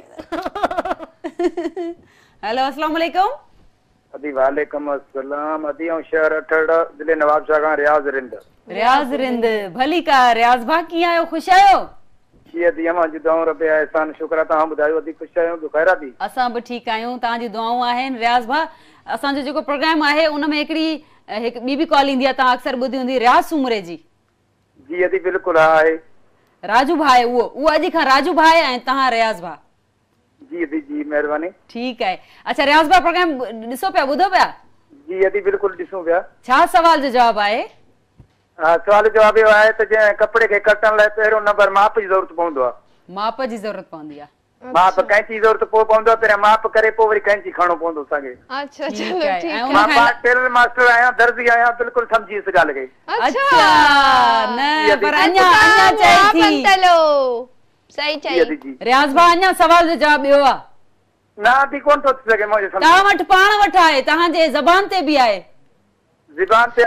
[SPEAKER 1] हेलो अस्सलाम वालेकुम।
[SPEAKER 7] अदी वालेकुम अस्सलाम। अदी ऐं शहर अठड़ जिले नवाबशाह खां रियाज़ रिंद।
[SPEAKER 1] रियाज़ रिंद, भली का रियाज़ भा कीअं आहियो? ख़ुशि आहियो?
[SPEAKER 7] जी अदी अमां जी दुआऊं रब जा एहसान शुक्र आहे। तव्हां ॿुधायो अदी ख़ुशि आहियो? ख़ैर थी?
[SPEAKER 1] असां बि ठीकु आहियूं, तव्हांजी दुआऊं आहिनि। रियाज़ भा असांजो जेको प्रोग्राम आहे उन में हिकिड़ी ॿी बि कॉल ईंदी आहे, तव्हां अक्सर ॿुधी हूंदी, रियाज़ सुमरे जी।
[SPEAKER 7] जी अदी बिल्कुलु आहे।
[SPEAKER 1] राजू भा आहे उहो अॼु खां राजू भा आहे ऐं तव्हां रियाज़ भा।
[SPEAKER 7] जी अदी जी महिरबानी।
[SPEAKER 1] ठीकु आहे। अच्छा रियाज़ भा प्रोग्राम ॾिसो पिया, ॿुधो पिया?
[SPEAKER 7] जी अदी बिल्कुलु ॾिसूं पिया।
[SPEAKER 1] छा सवाल जो जवाब आहे?
[SPEAKER 7] हा सवाल जो जवाब इहो आहे त जंहिं कपिड़े खे कटण लाइ पहिरियों नंबर माप जी ज़रूरत पवंदो आहे।
[SPEAKER 1] माप जी ज़रूरत पवंदी आहे।
[SPEAKER 7] माप कैंची ज़रूरत पोइ पवंदो आहे, पहिरियों माप करे पोइ वरी कैंची खणणो पवंदो असांखे।
[SPEAKER 2] अच्छा
[SPEAKER 1] ठीक
[SPEAKER 2] चलो
[SPEAKER 1] है।
[SPEAKER 2] ठीक
[SPEAKER 1] ऐं
[SPEAKER 2] है।
[SPEAKER 1] उन
[SPEAKER 7] मां
[SPEAKER 1] खां
[SPEAKER 7] पाण टेलर मास्टर आहियां, दर्जी आहियां, बिल्कुलु सम्झी इस ॻाल्हि खे।
[SPEAKER 1] अच्छा न पर अञा चई थी।
[SPEAKER 2] चलो सही
[SPEAKER 7] जी
[SPEAKER 2] चाहिए।
[SPEAKER 7] अदी जी
[SPEAKER 1] रियाज़ भा अञा सवाल जो जवाब ॿियो आहे।
[SPEAKER 7] न अदी कोन थो थी सघे मुंहिंजे सम्झ
[SPEAKER 1] तव्हां वटि पाण वटि आहे, तव्हांजे ज़बान ते बि आहे।
[SPEAKER 7] ज़बान ते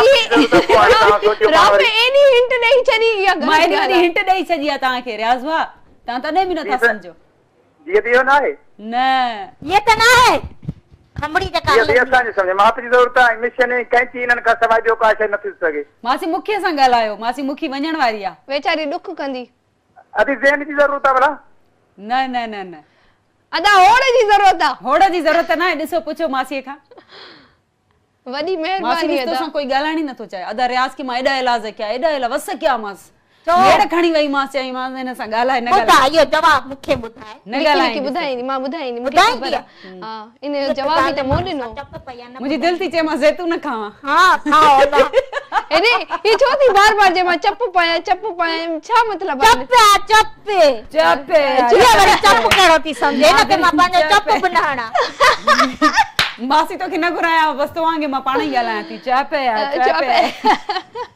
[SPEAKER 2] राफ़ी एनी हिंट ॾेई छॾी इहा
[SPEAKER 1] मां एॾी वॾी हिंट ॾेई छॾी आहे तव्हांखे रियाज़ भा, तव्हां तॾहिं बि नथा सम्झो।
[SPEAKER 7] जी अदी इहो न आहे।
[SPEAKER 1] न
[SPEAKER 3] ये त ना है खमड़ी ते
[SPEAKER 7] जी अदी असांजे सम्झ माप जी ज़रूरत आहे। मिशन कैंची इन्हनि खां सवाइ ॿियो का शइ न थी सघे।
[SPEAKER 1] मासी मुखीअ सां ॻाल्हायो, मासी मुखी वञण वारी आहे।
[SPEAKER 2] वेचारी ॾुख कंदी।
[SPEAKER 7] अदी ज़हन जी ज़रूरत आहे भला?
[SPEAKER 1] न न न न
[SPEAKER 2] अदा होड़ जी ज़रूरत आहे।
[SPEAKER 1] होड़ जी ज़रूरत न आहे। ॾिसो पुछो मासीअ खां।
[SPEAKER 2] वॾी
[SPEAKER 1] मासी
[SPEAKER 2] महिरबानी
[SPEAKER 1] ॾिस तोसां कोई ॻाल्हाइण ई नथो चाहे। अदा रियाज़ खे मां एॾा इलाज कया, एॾा इलाज वस कया मांसि, हेड खणी वई मांसि, चई मांसि हिन सां ॻाल्हाए न
[SPEAKER 3] बुधा
[SPEAKER 1] ॻाल्हाए
[SPEAKER 3] यो जवाब मूंखे बुधाए।
[SPEAKER 1] न ॻाल्हाए।
[SPEAKER 2] ॿुधाईंदी मां ॿुधाईंदी मूंखे
[SPEAKER 3] ॿुधाईंदी
[SPEAKER 2] ख़बर आहे। हा इन जो जवाब ई त मूं ॾिनो।
[SPEAKER 3] चप पया न
[SPEAKER 1] मुंहिंजी दिलि थी चए मां ज़ैतून खावां।
[SPEAKER 3] हां खाओ अल्लाह।
[SPEAKER 2] अरे ये छो थी बार-बार जे मां चप पाया छा मतलब आहे?
[SPEAKER 3] चप
[SPEAKER 1] चप
[SPEAKER 3] ये वरी चप कहिड़ो थी सम्झे न के मां पंहिंजो चप बनाणा।
[SPEAKER 1] मासी तोखे न घुराया, बसि तव्हांखे मां पाण ई ॻाल्हायां थी। चप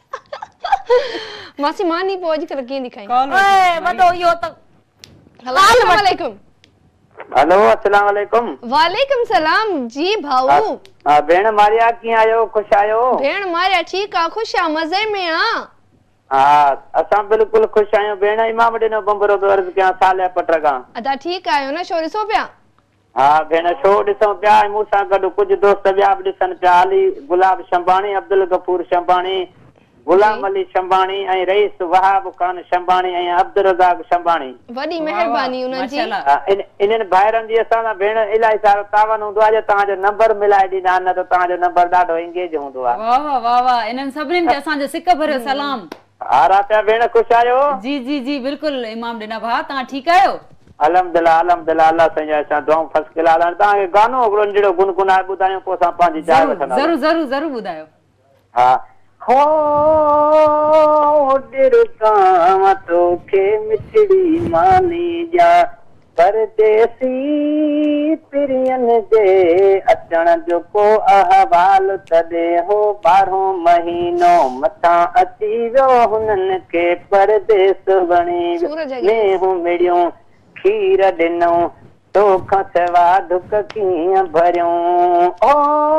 [SPEAKER 2] मासी मानी पोइ अॼुकल्ह कीअं ॾेखाई?
[SPEAKER 3] ओए वॾो इहो त
[SPEAKER 2] अस्सलाम वालेकुम।
[SPEAKER 7] हेलो अस्सलाम वालेकुम।
[SPEAKER 2] वालेकुम सलाम जी भाऊ।
[SPEAKER 7] हां भेण मारिया कीअं आहियो? ख़ुशि आहियो?
[SPEAKER 2] भेण मारिया ठीकु आहे, ख़ुशि आहे, मज़े में आहे।
[SPEAKER 7] हा असां बिल्कुलु ख़ुशि आहियूं भेण। इमाम ॾिनो बंबरो तो अर्ज़ कयां साल पट खां।
[SPEAKER 2] अदा ठीकु आहियो न? शो ॾिसो पिया?
[SPEAKER 7] हा भेण शो ॾिसूं पिया। मूं सां गॾु कुझु दोस्त ॿिया बि ॾिसनि पिया। अली गुलाब शंबाणी, अब्दुल गफूर शंबाणी, गुलाम अली शंबाणी ऐं रईस वहाब खान शंबाणी ऐं अब्दुल रज़ाक शंबाणी।
[SPEAKER 2] वॾी महिरबानी उन्हनि जी।
[SPEAKER 7] इन्हनि भाइरनि जी असां सां भेण इलाही सारो तावन हूंदो आहे। जो तव्हांजो नंबर मिलाए ॾींदा न त तव्हांजो नंबर ॾाढो एंगेज हूंदो आहे।
[SPEAKER 1] वाह वाह वाह वाह, इन्हनि सभिनीनि खे असांजो सिक भरियो सलाम।
[SPEAKER 7] हा रातिया भेण ख़ुशि आहियो?
[SPEAKER 1] जी जी जी बिल्कुलु इमाम ॾिना भा, तव्हां ठीकु आहियो?
[SPEAKER 7] अल्हम्दुलिल्लाह अल्हम्दुलिल्लाह अल्लाह साईं असां दुआऊं फर्स्ट क्लास आहिनि। तव्हांखे गानो हिकिड़ो नंढिड़ो गुनगुनाए ॿुधायूं पोइ असां पंहिंजी जाइ वठंदासीं।
[SPEAKER 1] ज़रूरु ज़रूरु ज़रूरु ॿुधायो।
[SPEAKER 7] हा हो दिल कां तो मुखे मिठड़ी मानी जा परदेसी पिरियन जे अचण जो को अहवाल तॾे हो 12 महीनो मथा अची वियो हुननि खे परदेस वणी मेहूं मिड़ियूं खीर ॾिनो तोखां सवा दुख कीअं भरियूं ओ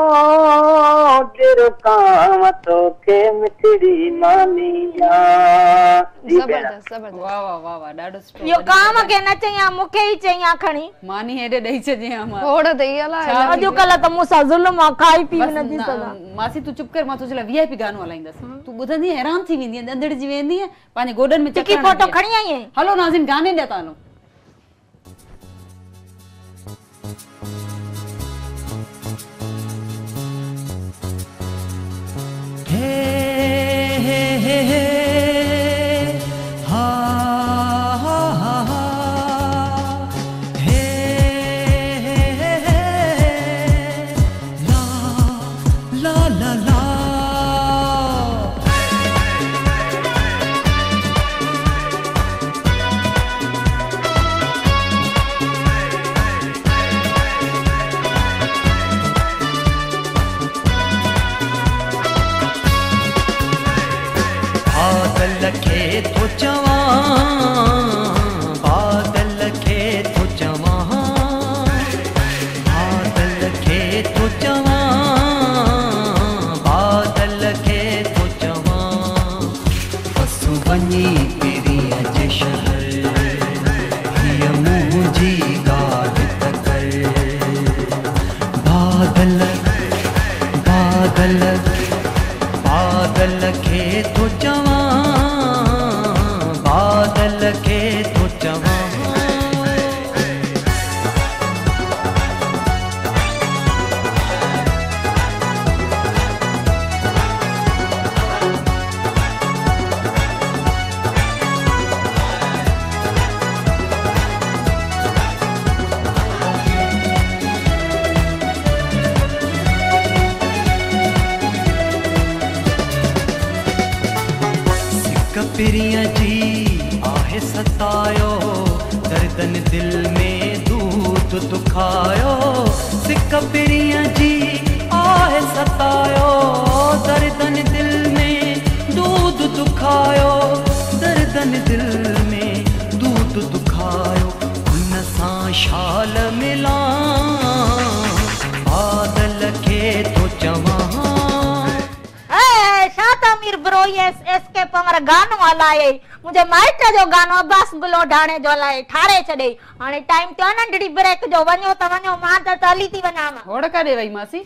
[SPEAKER 7] दिरकाम तोखे मिठड़ी मानी जा
[SPEAKER 2] जबरदस्त जबरदस्त
[SPEAKER 1] वाह वाह वाह वाह ॾाढो सुठो
[SPEAKER 3] यो काम के न चया मुखे ही चया खणी
[SPEAKER 1] मानी हेॾे ॾेई छॾियईं मां
[SPEAKER 2] खोड़ दई अला
[SPEAKER 3] अॼुकल्ह त मूंसां ज़ुल्म आहे खाई पी न थी सघां
[SPEAKER 1] मासी तू चुप कर मां तुझे लाइ वीआईपी गानो हलाईंदसि तू ॿुधंदी हैरान थी वेंदी अंदड़जी वेंदी पंहिंजे गोॾनि में
[SPEAKER 3] टिकी फोटो खणी आई आहे
[SPEAKER 1] हलो नाज़िम गाने ॾिया था हलो
[SPEAKER 8] पिरिया जी आहे सतायो दर्दन दिल में दूध दुखायो सिक पिरिया जी आहे सतायो दर्दन दिल में दूध दुखायो दर्दन दिल में दूध दुखायो उन सां शाल मिला बादल के तो चवां
[SPEAKER 3] मीर ब्रो एस के पमर गानो हलाए मुझे माइट जो गानो अब्बास गुलो ढाणे जो हलाए ठारे छडे हाने टाइम ते नंढड़ी ब्रेक जो वणो त वणो मां त हली थी वञा
[SPEAKER 1] होड़ काॾे वई मासी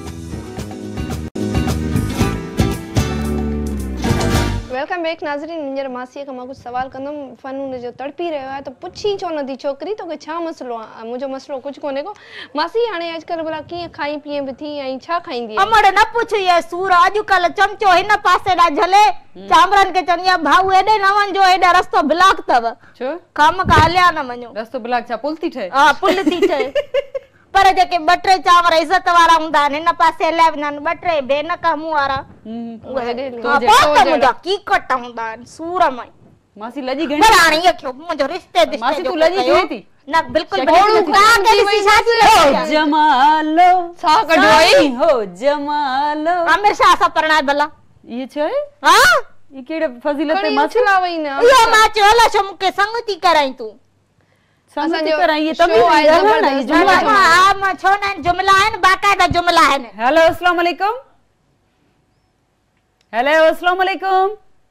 [SPEAKER 2] वेलकम बैक नाज़रीन मुंहिंजर मासीअ खां मां कुझु सवाल कंदमि फ़नून जो तड़पी रहियो आहे त पुछी छो नथी छोकिरी तोखे छा मसलो आहे मुंहिंजो मसलो कुझु कोन्हे को मासी हाणे अॼुकल्ह भला कीअं खाई पीए बि थी ऐं छा खाईंदी आहे
[SPEAKER 3] अमड़ न पुछ ये सूर अॼुकल्ह चमचो हिन पासे ॾा झले चांबरनि खे चवंदी आहे भाऊ हेॾे न वञो हेॾे रस्तो ब्लॉक अथव
[SPEAKER 1] छो
[SPEAKER 3] कम का हलिया न वञो
[SPEAKER 1] रस्तो ब्लॉक छा पुल थी ठहे
[SPEAKER 3] हा पुल थी ठहे पर जेके 2-3 चांवर इज्जत वारा हूंदा आहिनि हिन पासे हलिया वेंदा आहिनि 2-3 बेनक मुंहुं वारा मुंहिंजा कीकट हूंदा आहिनि सूर में
[SPEAKER 1] मासी लजी घणी
[SPEAKER 3] पर हाणे इहो क्यों मुंहिंजो रिश्ते
[SPEAKER 1] मासी तू लजी घणी थी
[SPEAKER 3] न बिल्कुल
[SPEAKER 1] जमालो
[SPEAKER 2] छा कढवाई
[SPEAKER 1] हो जमालो
[SPEAKER 3] आमिर शाह सां परणाए भला
[SPEAKER 1] ये छे
[SPEAKER 3] हां
[SPEAKER 1] ये केड़े फजीलत मासी
[SPEAKER 2] लावई ना
[SPEAKER 3] इहो मां चोला छो मूंखे संगति कराई तू
[SPEAKER 1] संगति कराई ये तभी जुमला
[SPEAKER 3] हां मां छो न जुमला आहिनि बाकायदा जुमला आहिनि
[SPEAKER 1] हेलो अस्सलाम वालेकुम हेलो अस्सलाम वालेकुम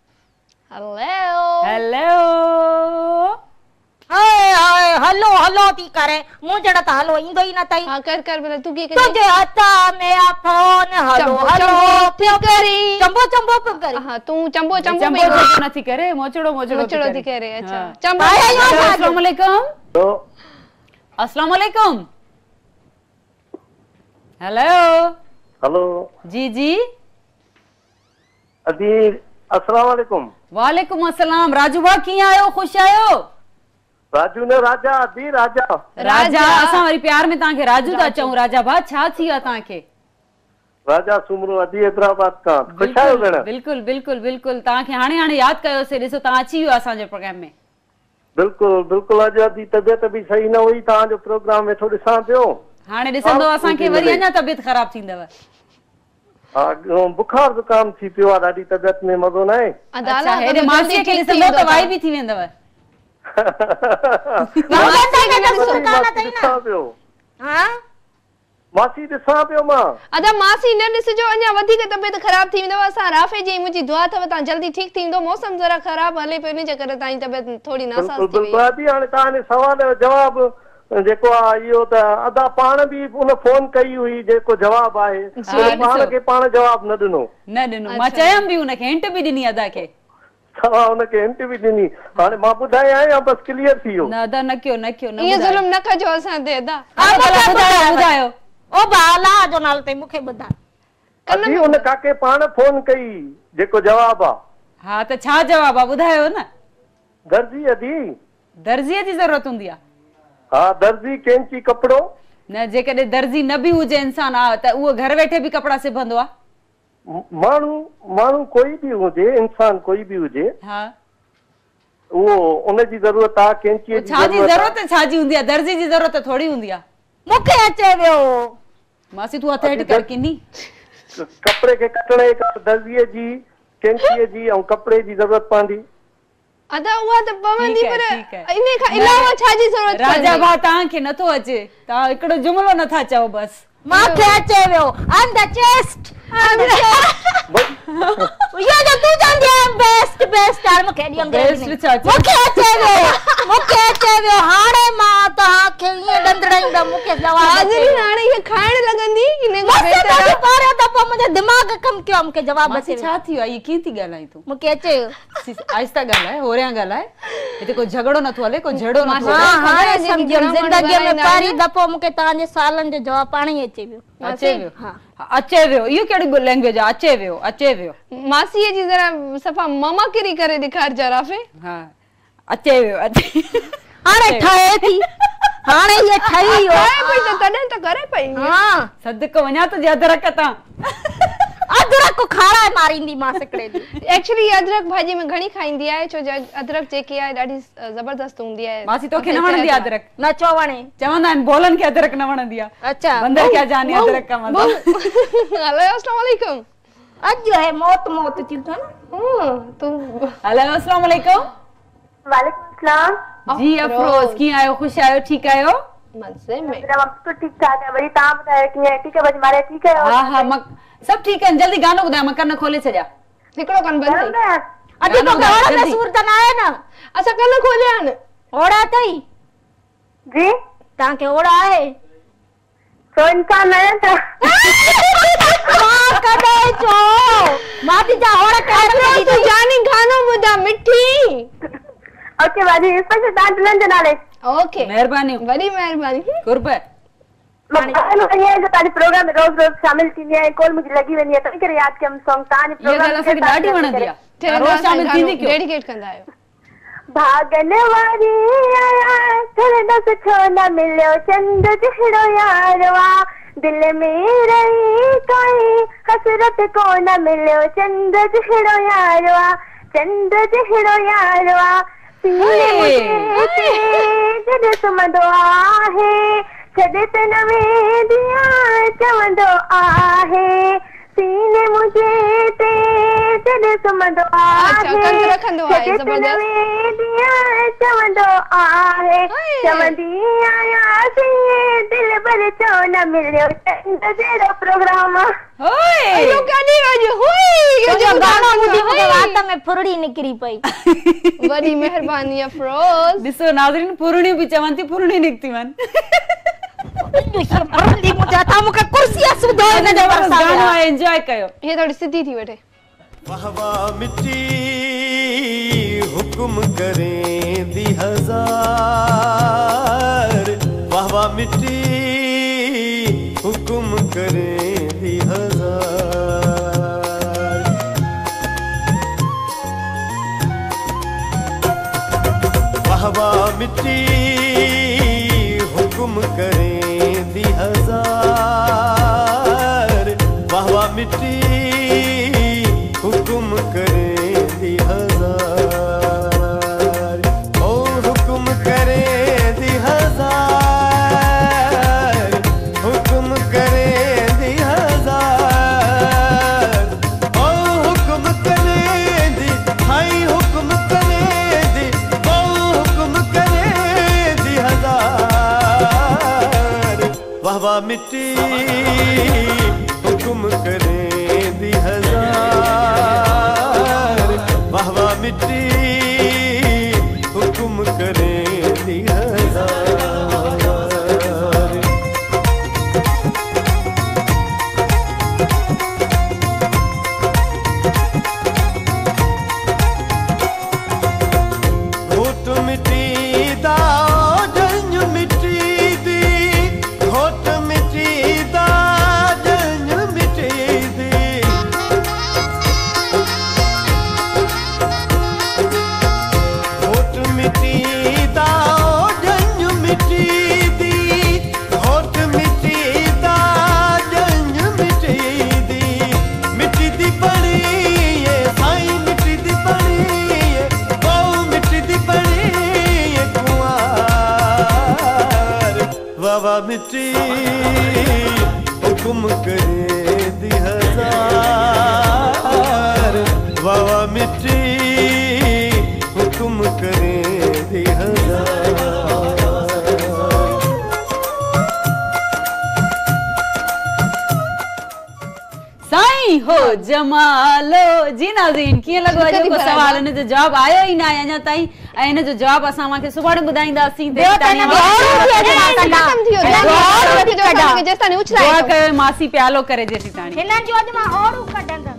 [SPEAKER 2] हेलो
[SPEAKER 1] हेलो
[SPEAKER 3] हाय हाय हलो हलो थी करे मुंह जड़ा त हलो ईंदो ई न तई
[SPEAKER 2] हां कर भला तू के
[SPEAKER 3] तुझे हथा में आ फोन हलो हलो
[SPEAKER 2] थी करी
[SPEAKER 3] चंबो चंबो पे करी
[SPEAKER 2] हां तू चंबो
[SPEAKER 1] चंबो
[SPEAKER 2] पे
[SPEAKER 1] नथी करे मोचड़ो
[SPEAKER 2] थी करे अच्छा चंबो
[SPEAKER 1] अस्सलाम वालेकुम
[SPEAKER 7] तो
[SPEAKER 1] अस्सलाम वालेकुम हेलो
[SPEAKER 7] हेलो
[SPEAKER 1] जी जी
[SPEAKER 7] अदी अस्सलाम वालेकुम
[SPEAKER 1] वालेकुम अस्सलाम राजू भा कीअं आयो खुश आयो
[SPEAKER 7] राजू ने राजा दी राजा
[SPEAKER 1] राजा असां वरी प्यार में ताके राजू ता चऊं राजा भा छा थी आ ताके
[SPEAKER 7] राजा सुमरो अदी हैदराबाद का खुश आयो भेण
[SPEAKER 1] बिल्कुल बिल्कुल बिल्कुल ताके हाणे याद कयो से ॾिसो ता अची वियो असां जे प्रोग्राम में
[SPEAKER 9] बिल्कुलु बिल्कुलु अॼु अधी तबियत बि सही न हुई तव्हांजो प्रोग्राम वेठो ॾिसां पियो
[SPEAKER 1] हाणे ॾिसंदो असांखे वरी अञा तबियत ख़राब थींदव
[SPEAKER 9] हा बुखार ज़ुकाम थी पियो आहे ॾाढी तबियत में मज़ो न आहे
[SPEAKER 1] अच्छा हेॾे मासीअ खे ॾिसंदो त वाई बि थी वेंदव
[SPEAKER 9] मासी ॾिसां पियो मां
[SPEAKER 2] अदा मासी न ॾिसजो अञा वधीक तबियत ख़राब थी वेंदव असां राफ़े जी मुंहिंजी दुआ अथव तव्हां जल्दी ठीकु थींदो मौसम ज़रा ख़राब हले पियो इन जे करे तव्हांजी तबियत थोड़ी नासाज़ थी वई
[SPEAKER 9] हाणे तव्हांजे सवाल जो जवाबु जेको आहे इहो त अदा पाण बि उन फोन कई हुई जेको जवाबु आहे पाण खे पाण जवाबु न ॾिनो
[SPEAKER 1] मां चयमि बि उनखे हिंट बि ॾिनी अदा खे
[SPEAKER 9] तव्हां उनखे हिंट बि ॾिनी हाणे मां ॿुधायां या बस क्लियर थी वियो
[SPEAKER 1] न अदा न कयो
[SPEAKER 2] इहो ज़ुल्म न कजो असां ते अदा
[SPEAKER 1] ॿुधायो
[SPEAKER 3] ओ बाला जो नालो ते मूंखे ॿुधाए
[SPEAKER 9] अजी उन काके पाण फोन कई जेको जवाबु आहे
[SPEAKER 1] हा त छा जवाबु आहे ॿुधायो न दर्जीअ जी ज़रूरत हूंदी आहे
[SPEAKER 9] हा दर्जी कैंची कपड़ो
[SPEAKER 1] न जेकॾहिं दर्जी न बि हुजे इंसान आहे त उहो घर वेठे बि कपड़ा सिबंदो आहे
[SPEAKER 9] माण्हू कोई बि हुजे इंसान कोई बि हुजे
[SPEAKER 1] हा
[SPEAKER 9] उहो उनजी ज़रूरत आहे कैंची जी
[SPEAKER 1] ज़रूरत छाजी हूंदी आहे दर्जी जी ज़रूरत थोड़ी हूंदी आहे
[SPEAKER 3] मूंखे अचे वियो
[SPEAKER 1] मासी तूं हथ हेठि कर किनी
[SPEAKER 9] कपड़े खे कटण दर्जीअ जी कैंचीअ जी ऐं कपड़े जी ज़रूरत पवंदी
[SPEAKER 2] अदा उहा त पवंदी पर इन खां अलावा छाजी ज़रूरत
[SPEAKER 1] राजा भा तव्हांखे नथो अचे तव्हां हिकिड़ो जुमिलो नथा चओ बस
[SPEAKER 3] मूंखे अचे वियो ऑन द चेस्ट यो जो तू चंदी है बेस्ट यार मूंखे ॾियम मूंखे अचे वियो हाणे मां तव्हांखे ईअं डंडड़ाईंदम मूंखे जवाब
[SPEAKER 2] हाज़िर हाणे ये खाइण लगंदी इन
[SPEAKER 3] खां बेहतर पारे दफ़ो मुंहिंजो दिमाग़ कम कयो मूंखे जवाब
[SPEAKER 1] अचे छा थी आहे ये कीअं थी ॻाल्हाई तूं
[SPEAKER 3] मूंखे अचे
[SPEAKER 1] आहिस्ता ॻाल्हाए होरियां ॻाल्हाए हिते को झगड़ो नथो हले को झेड़ो नथो
[SPEAKER 3] हां हाणे सम्झम ज़िंदगीअ में पहिरीं दफ़ो मूंखे तव्हांजे सालनि जो जवाब पाण ई अचे वियो
[SPEAKER 1] अचे वियो इहो कहिड़ी लैंग्वेज आहे अचे वियो
[SPEAKER 2] मासीअ जी जरा सफ़ा मामा किरी करे ॾेखार जा राफ़े
[SPEAKER 1] हा अचे वियो
[SPEAKER 3] हाणे ठहे थी हाणे ये ठही वियो
[SPEAKER 2] पई त तॾहिं त करे पई
[SPEAKER 3] हां
[SPEAKER 1] सदको वञा त अदरक तां
[SPEAKER 3] अदरक खारा मारींदी मां सिकड़े दी
[SPEAKER 2] एक्चुअली अदरक भाजी में घणी खाईंदी आहे छो अदरक जेकी आहे ॾाढी जबरदस्त हूंदी आहे
[SPEAKER 1] मासी तोखे न वणंदी अदरक
[SPEAKER 3] न छो वणे
[SPEAKER 1] चवंदा आहिनि बोलन खे अदरक न वणंदी आहे
[SPEAKER 3] अच्छा
[SPEAKER 1] बंदर क्या जाने अदरक का मज़ा
[SPEAKER 2] हेलो अस्सलाम वालेकुम
[SPEAKER 3] अज है मौत थी तो ना
[SPEAKER 2] तू
[SPEAKER 1] हेलो अस्सलाम वालेकुम
[SPEAKER 6] वालेकुम सलाम
[SPEAKER 1] जी अफरोज की आयो खुश आयो ठीक आयो
[SPEAKER 2] मजे में
[SPEAKER 6] मेरा वक्त तो ठीक ठाक है वरी ता बताए कि है ठीक है बज मारे ठीक है
[SPEAKER 1] हां सब ठीक है जल्दी गानो बुधाय मैं कन खोले छजा
[SPEAKER 2] हिकड़ो कन बंद
[SPEAKER 3] अभी तो गाना में सुर त ना है ना
[SPEAKER 2] अच्छा कन खोलिया न
[SPEAKER 3] ओड़ा थई
[SPEAKER 6] जी
[SPEAKER 3] ता के ओड़ा है
[SPEAKER 6] तो इंसान है था
[SPEAKER 3] मां कदे छो माती जा ओड़ा कर
[SPEAKER 2] तू जानी गानो बुधा मिठी
[SPEAKER 6] ओके बाजी इस पर दांत लन जनाले
[SPEAKER 2] ओके
[SPEAKER 1] मेहरबानी
[SPEAKER 2] बड़ी मेहरबानी
[SPEAKER 1] कुर्बे
[SPEAKER 6] ये जो ताजी प्रोग्राम में रोज शामिल थी है कॉल मुझे लगी वनी है तो करे याद के हम सॉन्ग ताजी प्रोग्राम
[SPEAKER 1] के ॾाढी वणंदी आहे रोज शामिल थींदी क्यों
[SPEAKER 2] डेडिकेट कंदा आयो
[SPEAKER 6] भागन वारी आया थोड़े दस छो न मिलियो चंद जहिड़ो यारवा दिल में रही कोई हसरत को न मिलियो चंद जहिड़ो यारवा चंद जहिड़ो यारवा सीने मुझे जॾहिं सुम्हंदो आहे छॾे त न वेंदिया चवंदो आहे सीने मुझे ते जॾहिं सुम्हंदो आहे छॾे त न वेंदिया चवंदो आहे चवंदी आयासीं दिल भर छो न मिलियो चंद जहिड़ो प्रोग्राम
[SPEAKER 2] यो कानी वजो होई
[SPEAKER 3] यो जो गाना ॿुधी मूंखे वात में फुरड़ी निकिरी पई
[SPEAKER 2] वॾी मेहरबानी अफरोज
[SPEAKER 1] ॾिसो नाज़रीन फुरणी बि चवनि थी फुरणी निकिती वञ
[SPEAKER 3] मरली मुझे था मुके कुर्सी सुधो न जो
[SPEAKER 1] गानो आहे एंजॉय कयो
[SPEAKER 2] ये थोड़ी सिधी थी बैठे
[SPEAKER 5] वाह वाह मिट्टी हुक्म करें दी हजार वाह वाह मिट्टी हुक्म करें दी हजार वाह वाह मिट्टी हुक्म करें दी हजार वाह वाह मिट्टी हुक्म करें दी हजार ओ हुक्म वाह मिट्टी हुक्म करें दी हजार, वाह वाह मिट्टी हुक्म करें दी हजार। घोट मिट्टी दा जंज मिट्टी दी, घोट मिट्टी दा जंज मिट्टी दी, घोट मिट्टी दा जंज मिट्टी दी, घोट मिट्टी दा जंज मिट्टी दी। मिट्टी दी बनी है साईं, मिट्टी दी बनी है, ओ मिट्टी दी बनी है कुंवार। वाह वाह मिट्टी हुक्म करे दी हजार, वाह वाह मिट्टी हुक्म करे दी हजार।
[SPEAKER 1] साईं हो जमालो जी नाज़रीन कीअं लॻो अॼु को सवाल इन जो जवाब आयो ई न आहे अञा ताईं, ऐं इन जो जवाब असां तव्हांखे सुभाणे ॿुधाईंदासीं। मासी प्यालो करे जेसीं ताणी
[SPEAKER 3] हिननि जो अॼु मां औरू कढंदसि।